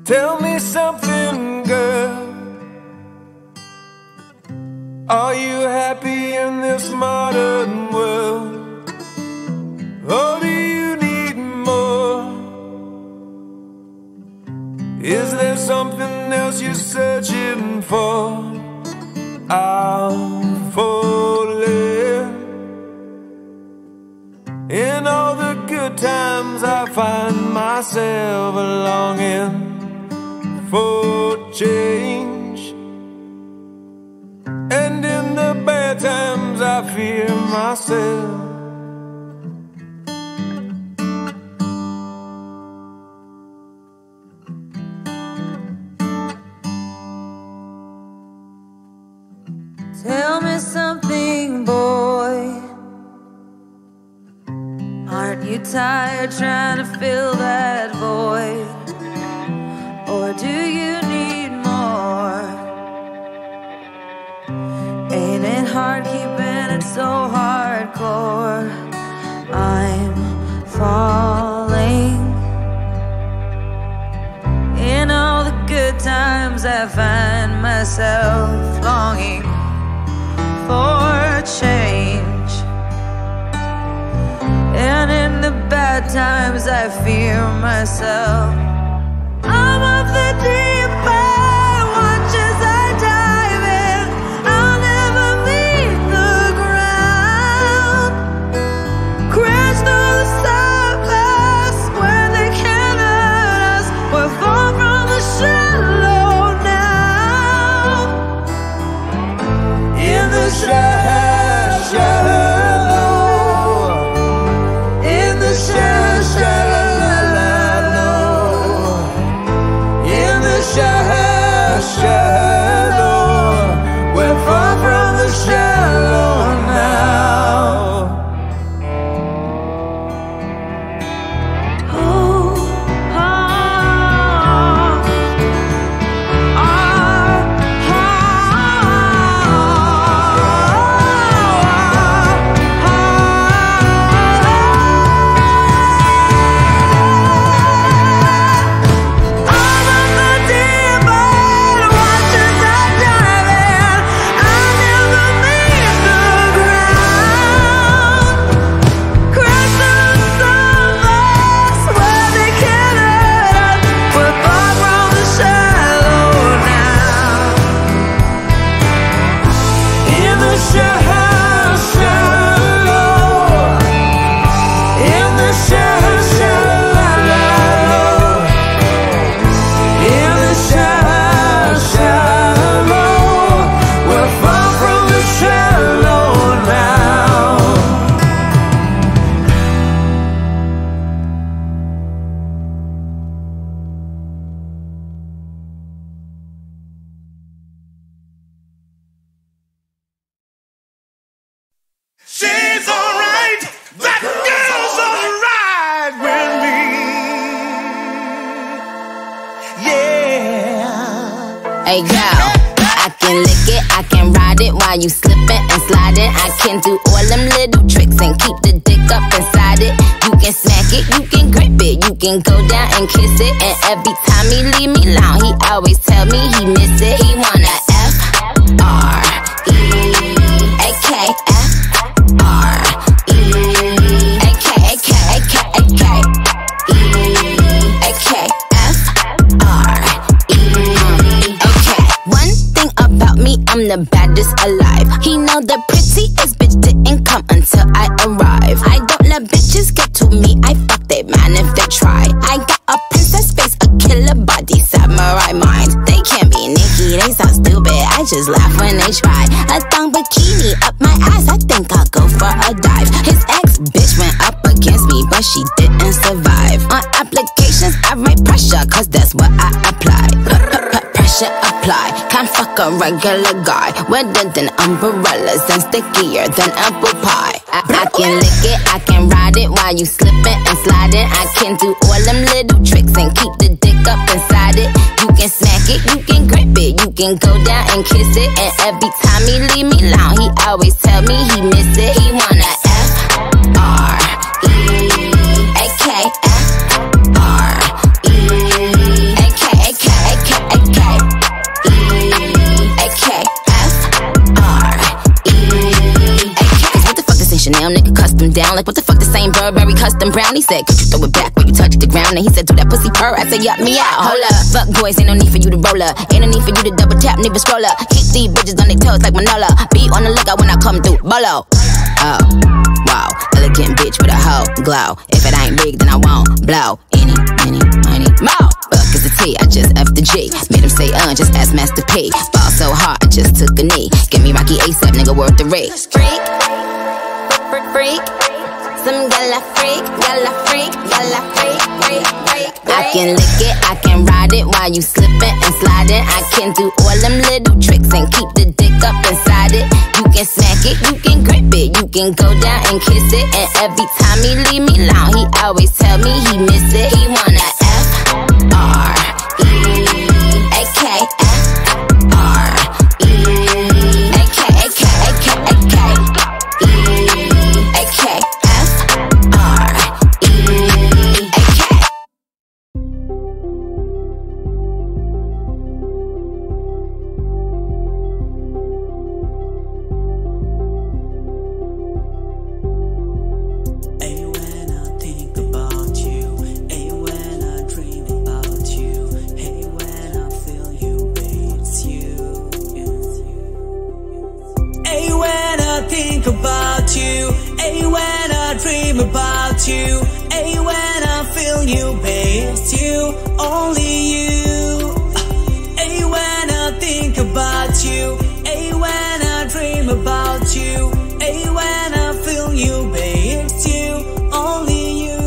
Tell me something, girl. Are you happy in this modern world? Or do you need more? Is there something else you're searching for? I'm falling. In all the good times I find myself longing for change, and in the bad times I fear myself. Tell me something, boy. Aren't you tired trying to fill that void? Or do you need more? Ain't it hard keeping it so hardcore? I'm falling. In all the good times I find myself longing for change, and in the bad times I fear myself. I'm of the deep end, watch as I dive in. I'll never meet the ground. Crash through the surface where they can't hurt us. We're far from the shallow now. In the sha-hallow, in the sha-la-la-la-low, in the sha-hallow, we're far from the shallow now. Oh, oh, She's alright, that girl's alright with me. Yeah. Hey girl, I can lick it, I can ride it while you slipping and sliding. I can do all them little tricks and keep the dick up inside it. You can smack it, you can grip it, you can go down and kiss it. And every time he leave me alone, he always tell me he miss it. He wanna F-R-E-A-K-F I'm the baddest alive. He know the prettiest bitch didn't come until I arrive. I don't let bitches get to me, I fuck they man if they try. I got a princess face, a killer body, samurai mind. They can't be Nikki, they so stupid, I just laugh when they try. A thong bikini up my ass, I think I'll go for a dive. His ex bitch went up against me, but she didn't survive. On applications I write pressure, cause that's what I apply. Pressure apply, can't fuck a regular guy. Wetter than umbrellas and stickier than apple pie. I can lick it, I can ride it while you slipping and sliding. I can do all them little tricks and keep the dick up inside it. You can smack it, you can grip it, you can go down and kiss it. And every time he leave me alone, he always tell me he miss it. He wanna F-R-E-A-K-F-R-E-A-K-A-K him down like, what the fuck, the same Burberry custom brown? He said, could you throw it back when you touch the ground? And he said, do that pussy purr. I said, yup, me out. Hold up, fuck boys, ain't no need for you to roll up. Ain't no need for you to double tap, nigga scroll up. Keep these bitches on their toes like Manola. Be on the lookout when I come through, bolo. Oh, wow, elegant bitch with a hoe glow. If it ain't big, then I won't blow. Any, money, more. Fuck is the T, I just F the G. Made him say, just ask Master P. Ball so hard, I just took a knee. Give me Rocky ASAP, nigga, worth the rate. Freak, freak. Some gala freak, gala freak, gala freak, freak, freak. I can lick it, I can ride it while you slipping and sliding. I can do all them little tricks and keep the dick up inside it. You can smack it, you can grip it, you can go down and kiss it. And every time he leave me alone, he always tell me he miss it. He wanna F-R-E-A-K, F-R-E-A-K, A-K. About you, hey, when I dream about you, hey, when I feel you, babe, it's you, only you. Hey, when I think about you, hey, when I dream about you, hey, when I feel you, babe, it's you, only you.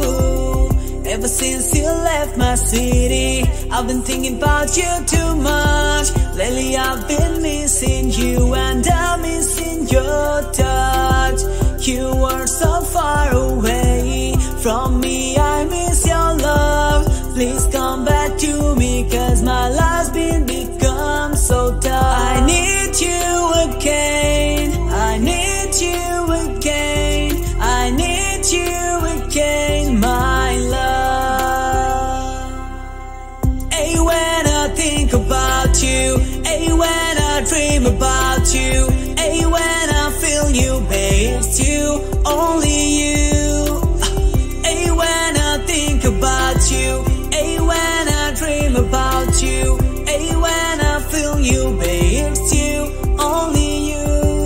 Ever since you left my city, I've been thinking about you too much. Lately I've been missing you and I'm missing your touch. You were so far away from me, I miss your love. Please come back to me, cause my life's been become so tough. I need you again, I need you again, I need you again, my love. Hey, when I think about you, hey, when I dream about you, hey, when I feel you, babe, it's you, only you. Hey, when I think about you, hey, when I dream about you, hey, when I feel you, babe, it's you, only you.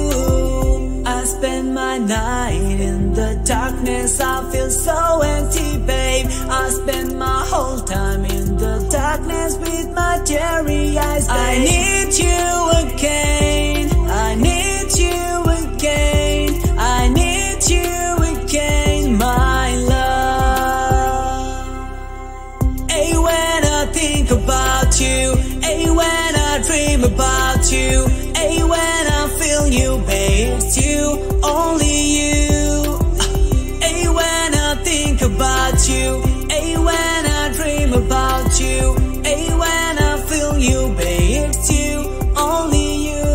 I spend my night in the darkness, I feel so empty, babe. I spend my whole time in the darkness with my teary eyes, babe. I need you again, I need you again, I need you again, my love. Hey, when I think about you, hey, when I dream about you, hey, when I feel you, babe, it's you, only you. Hey, when I think about you, hey, when I dream about you, hey, when I feel you, babe, it's you, only you.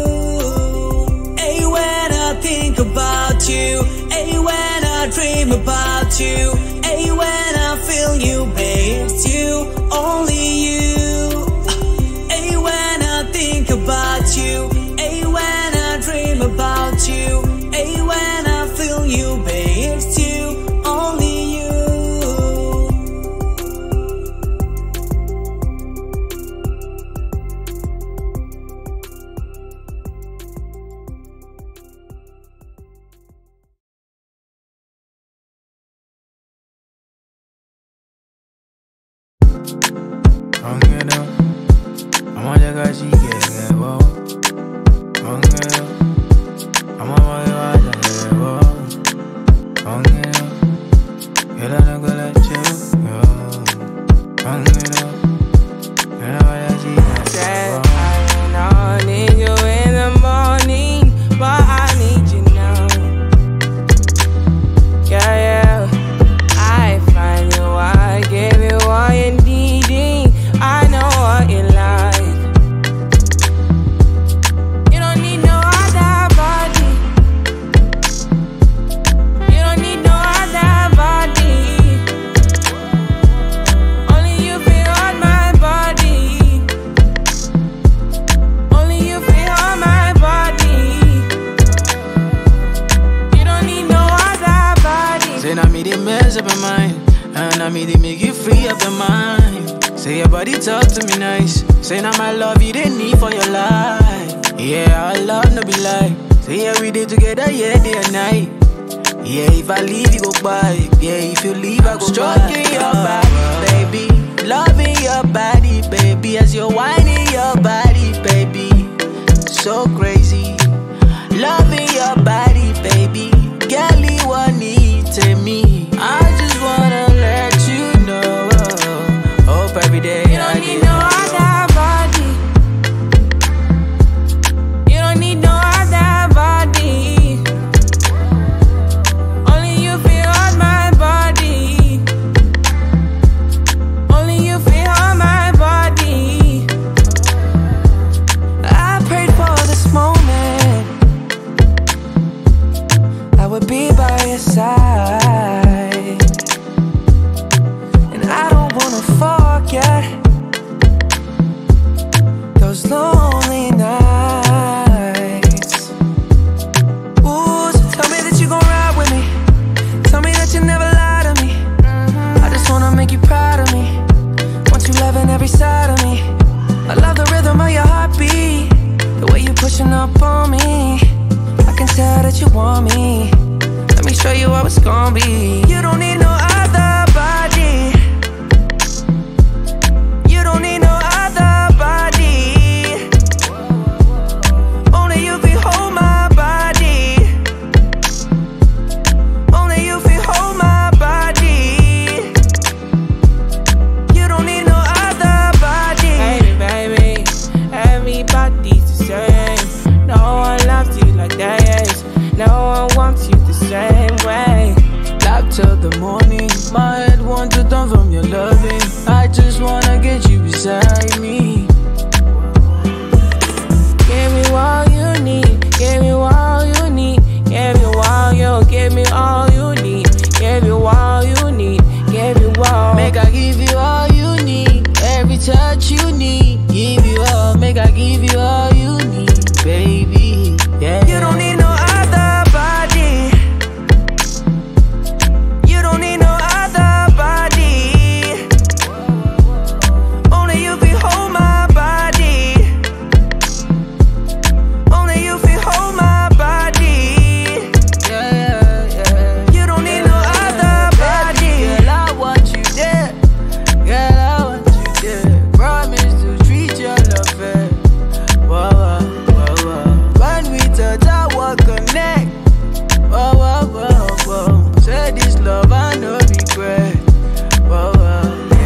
Hey, when I think about you, hey, when I dream about you, hey, when I feel you, babe, it's you, only you. Hey, when I think about you, hey, when I dream about you, hey, when I feel you, babe, it's you, only you. Say your body talk to me nice. Say now my love you didn't need for your life. Yeah, our love no be like. Say yeah, we did together, yeah, day and night. Yeah, if I leave, you go by. Yeah, if you leave, I go stroking by. Your body, baby. Loving your body, baby. As you're whining your body, baby. So crazy. Loving your body, baby. Girl, you want need to me. I just wanna let you know. Hope every day you don't need no other body. You don't need no other body. Only you feel on my body. Only you feel on my body. I prayed for this moment. I would be by your side. And I don't wanna forget those lonely nights. Ooh, so tell me that you gon' ride with me. Tell me that you never lie to me. I just wanna make you proud of me. Want you loving every side of me. I love the rhythm of your heartbeat. The way you pushing up on me. I can tell that you want me. Let me show you how it's gon' be. You don't need no other body. You don't need no other body. Only you can hold my body. Only you can hold my body. You don't need no other body. Hey baby, everybody's the same. No one loves you like that. No one wants you the same way. Love till the morning. My head wants to turn from your loving. I just wanna get you beside me. Give me all you need. Give me all you need. Give me all you. Give me all you need. Give you all you need. Give you all. Make I give you all you need. Every touch you need. Give you all. Make I give you all you need, baby. Yeah. You don't need no other body. You don't need no other body. Only you can hold my body. Only you can hold my body. Yeah. You don't need no other body. Girl, I want you there. Girl, I want you there. Promise to treat your love fair. Whoa. When we touch, I will connect. Whoa. Say this love, I no regret. Whoa, yeah.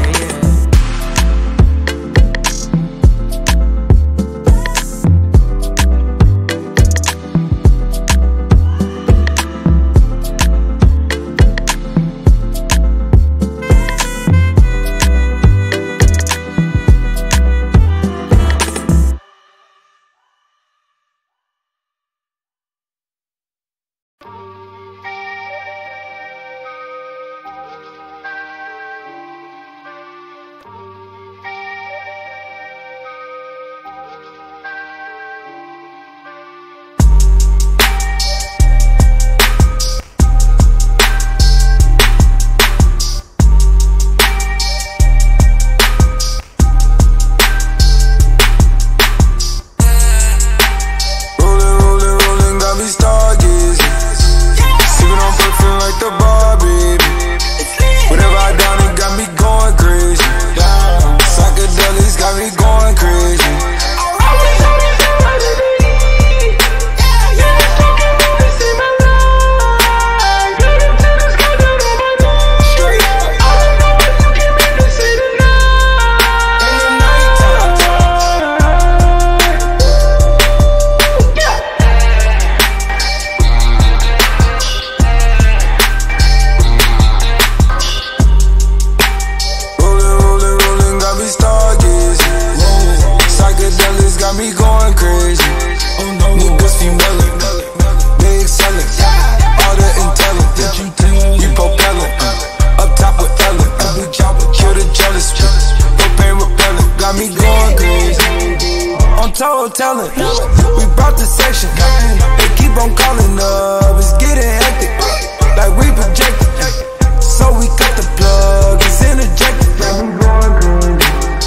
told telling. We brought the section. They keep on calling up. It's getting hectic. Like we projected. So we cut the plug. It's interjected.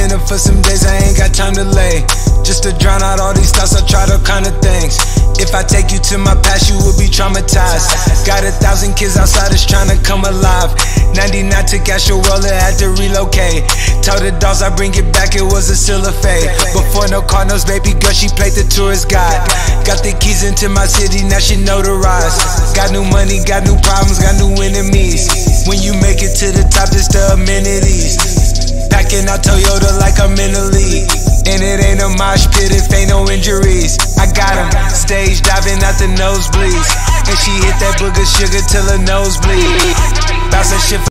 minute for some days, I ain't got time to lay. Just to drown out all these thoughts, I tried all kind of things. If I take you to my past, you will be traumatized. Got 1,000 kids outside that's trying to come alive. 99 took out your world and had to relocate. Told the dogs I bring it back, it was a still a fade. Before no Cardinals, baby girl, she played the tourist guide. Got the keys into my city, now she notarized. Got new money, got new problems, got new enemies. When you make it to the top, it's the amenities. Packing out Toyota like I'm in the league. And it ain't a mosh pit if ain't no injuries. I got him stage diving out the nosebleeds. And she hit that booger sugar till her nose bleed. Bounce that shit.